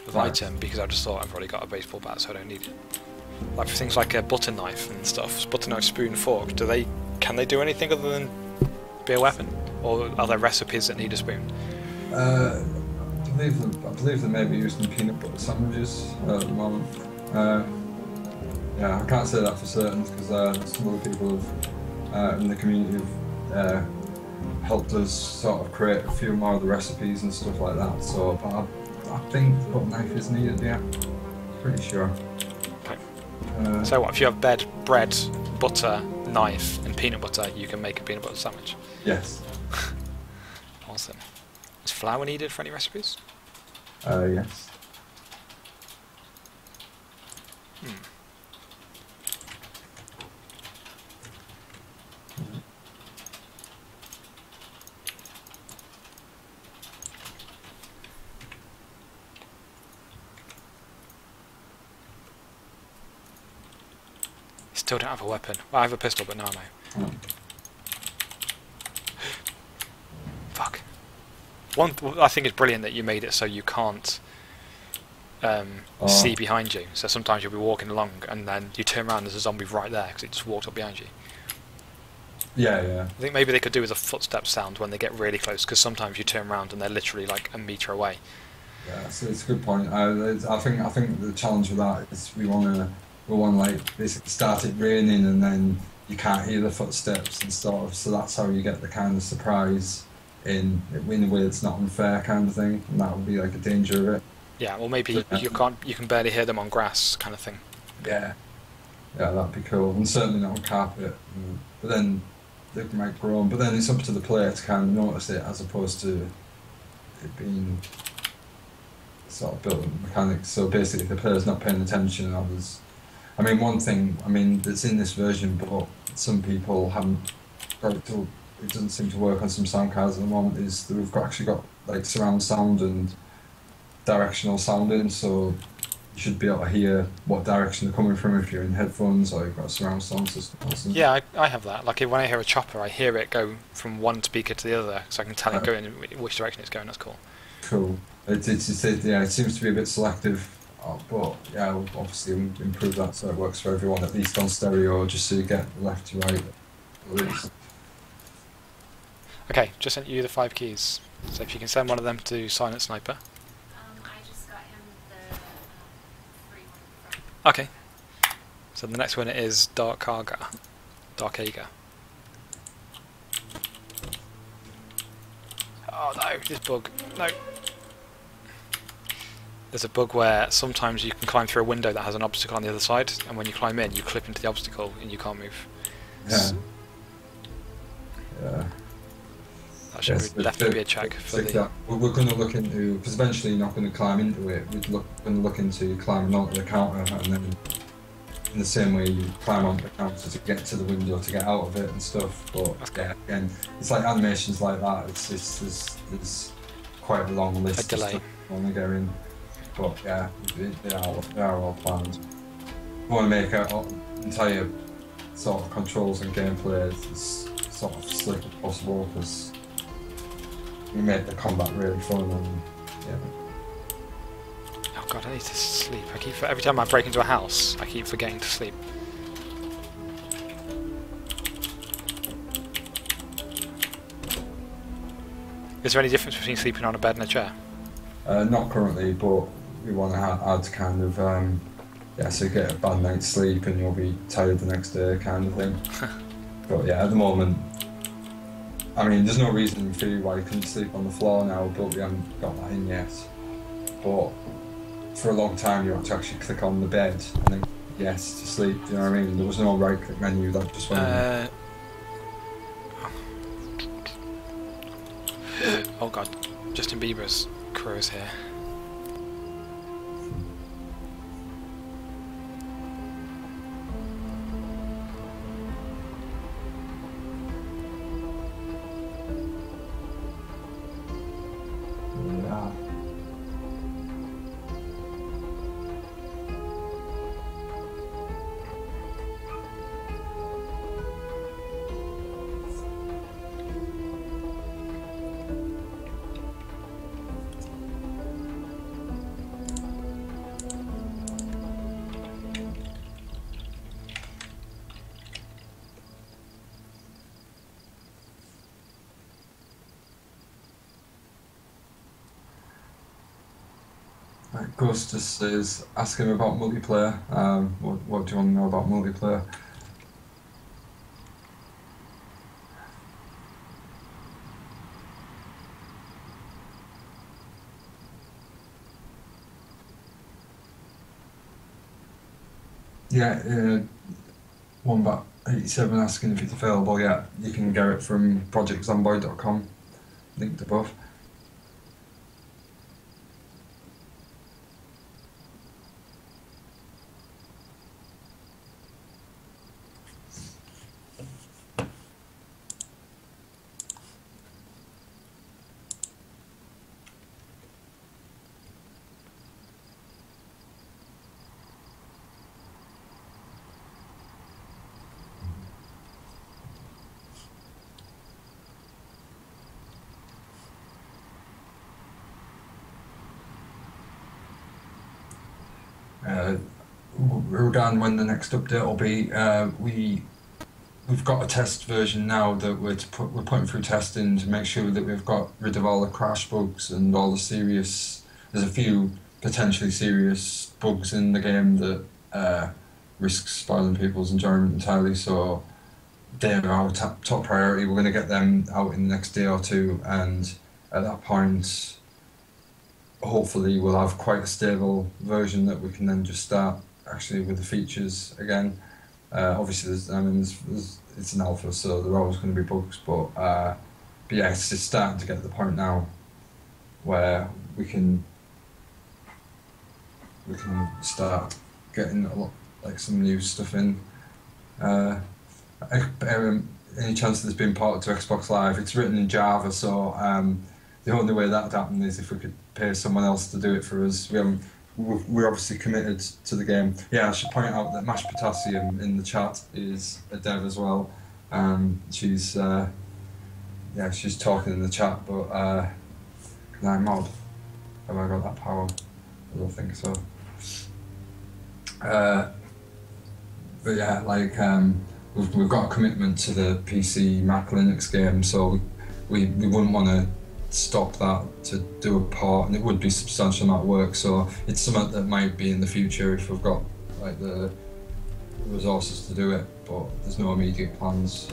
of Right. item because I just thought I've already got a baseball bat, so I don't need it. Like for things like a butter knife and stuff, butter knife, spoon, fork. Can they do anything other than be a weapon, or are there recipes that need a spoon? I believe they may be used in peanut butter sandwiches at the moment. Uh, yeah, I can't say that for certain because some other people have, in the community have helped us sort of create a few more of the recipes and stuff like that. So, but I think the butter knife is needed. Yeah, pretty sure. Okay. So what if you have bread, butter, knife, and peanut butter? You can make a peanut butter sandwich. Yes. Awesome. Is flour needed for any recipes? Yes. Still don't have a weapon. Well, I have a pistol, but no ammo. Fuck. I think it's brilliant that you made it so you can't see behind you. So sometimes you'll be walking along and then you turn around and there's a zombie right there because it just walked up behind you. Yeah, yeah. I think maybe they could do with a footstep sound when they get really close, because sometimes you turn around and they're literally like a metre away. Yeah, so it's a good point. I think the challenge with that is we want like basically start it raining and then you can't hear the footsteps and sort of, so that's how you get the kind of surprise in a way that's not unfair kind of thing, and that would be like a danger of it. Yeah, or maybe you can barely hear them on grass kind of thing. Yeah, that'd be cool, and certainly not on carpet. But then they might grow on. But then it's up to the player to kind of notice it, as opposed to it being sort of built in mechanics. So basically, if the player's not paying attention, others. I mean, one thing that's in this version, but some people haven't. It doesn't seem to work on some sound cards at the moment. Is that we've actually got like surround sound and directional sounding, so you should be able to hear what direction they're coming from if you're in headphones or you've got a surround sound system or something. Yeah, I have that. Like when I hear a chopper, I hear it go from one speaker to the other, so I can tell it going in which direction it's going. That's cool. Cool. It seems to be a bit selective, but yeah, we'll obviously improve that so it works for everyone, at least on stereo, just so you get left to right. At least. Okay, just sent you the 5 keys. So if you can send one of them to Silent Sniper. I just got him the free one from. Okay. So the next one is Dark Aga. Oh no, this bug. No. There's a bug where sometimes you can climb through a window that has an obstacle on the other side, and when you climb in, you clip into the obstacle and you can't move. Yeah. Yeah. That should definitely be a check for the... We're going to look into, because eventually you're not going to climb into it, we're going to look into climbing onto the counter, and then in the same way you climb onto the counter to get to the window to get out of it and stuff. But yeah, again, it's like animations like that, there's quite a long list A delay. of stuff when they go in. But yeah, they are all planned. We want to make our entire sort of controls and gameplay as sort of slick as possible, because we made the combat really fun, and yeah. Oh god, I need to sleep. Every time I break into a house, I keep forgetting to sleep. Is there any difference between sleeping on a bed and a chair? Not currently, but we want to add kind of so you get a bad night's sleep and you'll be tired the next day kind of thing. But yeah, at the moment, I mean, there's no reason in theory why you couldn't sleep on the floor now, but we haven't got that in yet. But for a long time you had to actually click on the bed and then yes to sleep, do you know what I mean? There was no right click menu that just went Oh god, Justin Bieber's crew is here. yeah. Right, Ghost just says, ask him about multiplayer. What do you want to know about multiplayer? Yeah, one about 87 asking if it's available. Yeah, you can get it from projectzomboid.com, linked above. Regarding when the next update will be, we've got a test version now that we're putting through testing to make sure that we've got rid of all the crash bugs and all the serious. There's a few potentially serious bugs in the game that risk spoiling people's enjoyment entirely. So they're our top priority. We're going to get them out in the next day or two, and at that point, hopefully we'll have quite a stable version that we can then just start actually with the features again. Obviously, it's an alpha, so there are always going to be bugs, but yeah, it's just starting to get to the point now where we can start getting a lot, like some new stuff in. Any chance that it's been ported to Xbox Live? It's written in Java, so the only way that would happen is if we could pay someone else to do it for us. We're obviously committed to the game. Yeah, I should point out that Mash Potassium in the chat is a dev as well. She's she's talking in the chat, but can I mod? Have I got that power? I don't think so. But yeah, like we've got a commitment to the PC Mac Linux game, so we wouldn't want to stop that to do a port, and it would be a substantial amount of work. So it's something that might be in the future if we've got like the resources to do it, but there's no immediate plans.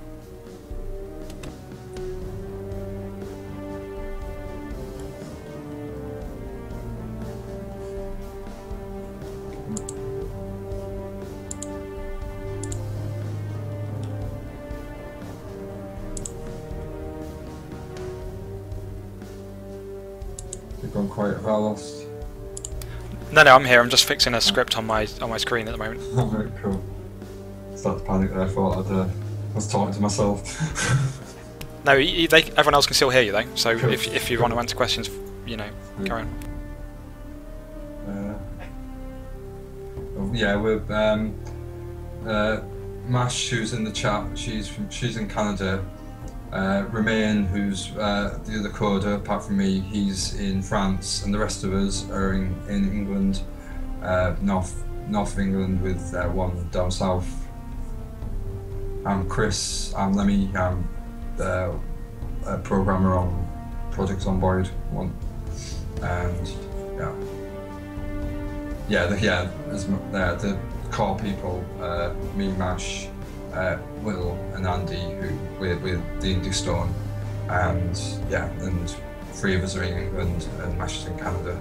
You've gone quite lost. No, I'm here. I'm just fixing a script on my screen at the moment. Oh, very cool. Started to panic there. I thought I was talking to myself. No, everyone else can still hear you though. So Cool. if you want to answer questions, carry on. Yeah, we're Mash, who's in the chat. She's in Canada. Romain, who's the other coder, apart from me, he's in France, and the rest of us are in England, north of England, with one down south. I'm Chris. I'm Lemmy. I'm a programmer on Project Zomboid one, and the core people, me, Mash, Will and Andy, who with the Indie Stone, and three of us are in England and Mash is in Canada.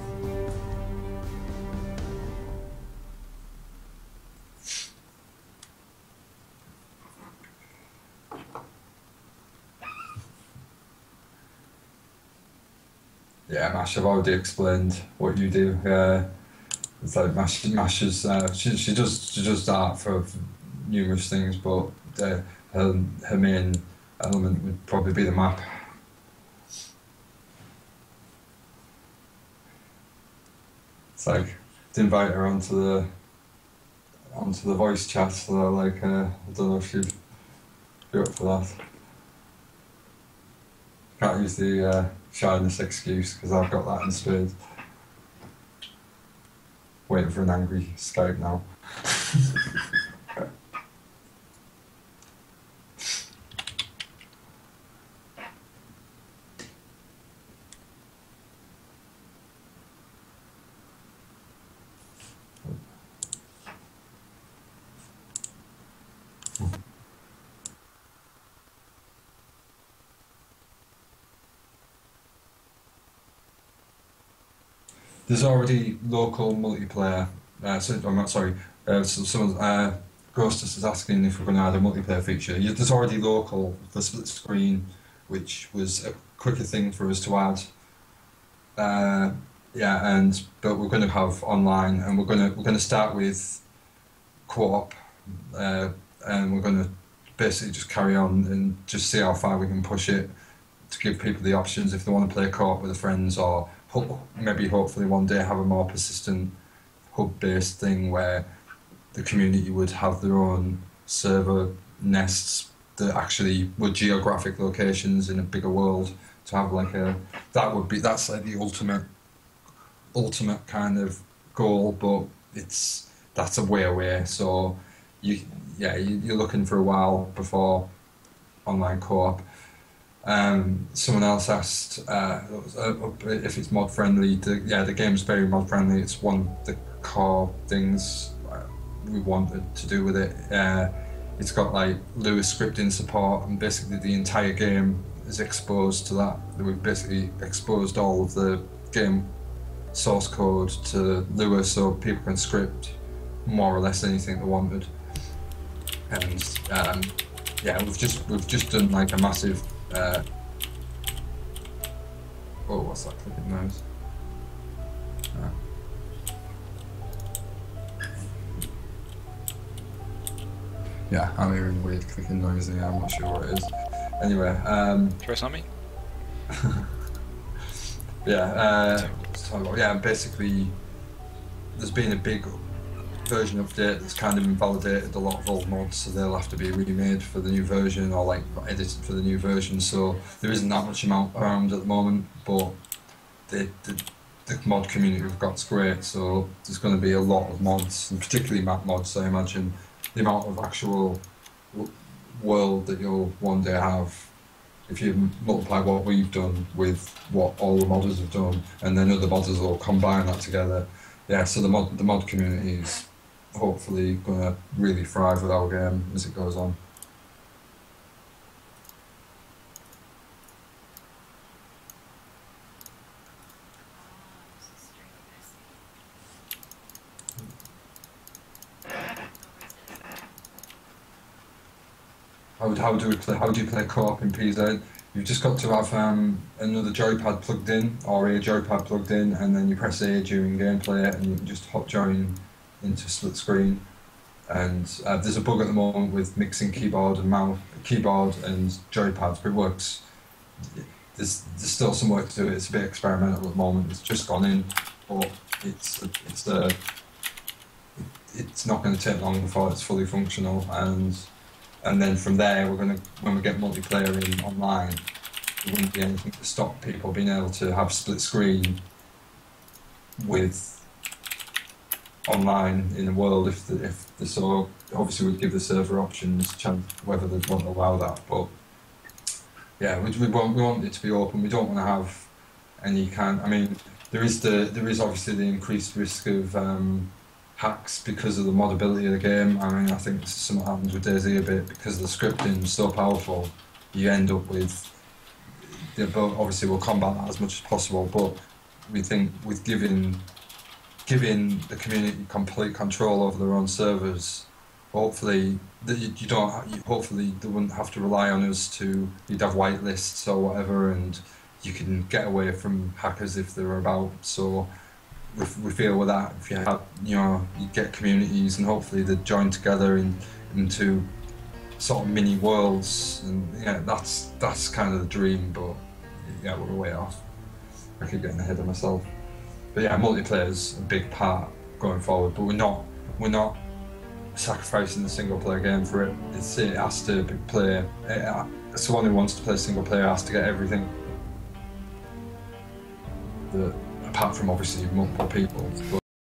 Yeah, Mash, I've already explained what you do. It's like Mash is she does art for numerous things, but her main element would probably be the map. It's like to invite her onto the voice chat, so like I don't know if she'd be up for that. Can't use the shyness excuse because I've got that in spades. Waiting for an angry Skype now. there's already local multiplayer. So, I'm not sorry. So someone, Ghostus is asking if we're going to add a multiplayer feature. There's already local for split screen, which was a quicker thing for us to add. Yeah, but we're going to have online, and we're going to start with co-op, and we're going to basically just carry on and just see how far we can push it to give people the options if they want to play co-op with their friends, or maybe hopefully one day have a more persistent hub-based thing where the community would have their own server nests that actually were geographic locations in a bigger world, to have like that's like the ultimate kind of goal, but that's a way away. So you're looking for a while before online co-op. Someone else asked if it's mod friendly. The game's very mod friendly. It's one of the core things we wanted to do with it. It's got like Lua scripting support, and basically the entire game is exposed to that. We've basically exposed all of the game source code to Lua, so people can script more or less anything they wanted. And we've just done like a massive. What's that clicking noise? Yeah, I'm hearing weird clicking noise. Yeah, I'm not sure what it is. Anyway, Sure it's not me? basically, there's been a big version update that's kind of invalidated a lot of old mods, so they'll have to be remade for the new version, or like edited for the new version. So there isn't that much amount around at the moment, but the mod community we've got's great. So there's going to be a lot of mods, and particularly map mods. I imagine the amount of actual world that you'll one day have, if you multiply what we've done with what all the modders have done, and then other modders will combine that together. Yeah, so the mod community is hopefully going to really thrive with our game as it goes on. How do you play co-op in PZ? You've just got to have another joypad plugged in, or a joypad plugged in, and then you press A during gameplay, and you can just hot join into split screen. And there's a bug at the moment with mixing keyboard and joypads, but it works. There's still some work to do. It's a bit experimental at the moment. It's just gone in, but it's not going to take long before it's fully functional. And then from there, when we get multiplayer in online, there wouldn't be anything to stop people being able to have split screen with online in the world if the so obviously we'd give the server options, whether they'd want to allow that. But yeah, we want it to be open. We don't want to have any kind. I mean, there is obviously the increased risk of hacks because of the modability of the game. I mean, I think this is something that happens with DayZ a bit because the scripting is so powerful. You end up with, obviously we'll combat that as much as possible, but we think with giving the community complete control over their own servers, hopefully hopefully they wouldn't have to rely on us you'd have whitelists or whatever, and you can get away from hackers if they're about. So we feel with that, if you have, you get communities and hopefully they join together into sort of mini worlds, and yeah, that's kind of the dream. But yeah, we're way off. I keep getting ahead of myself. But yeah, multiplayer's a big part going forward. But we're not sacrificing the single player game for it. It has to play. Someone who wants to play single player has to get everything. Apart from obviously multiple people.